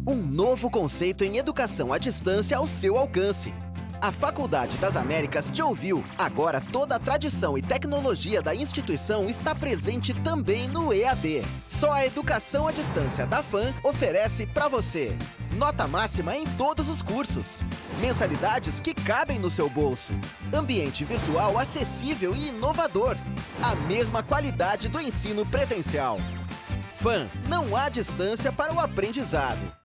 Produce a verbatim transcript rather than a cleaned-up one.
Um novo conceito em educação à distância ao seu alcance. A Faculdade das Américas te ouviu. Agora toda a tradição e tecnologia da instituição está presente também no E A D. Só a educação à distância da FAM oferece para você. Nota máxima em todos os cursos. Mensalidades que cabem no seu bolso. Ambiente virtual acessível e inovador. A mesma qualidade do ensino presencial. FAM, não há distância para o aprendizado.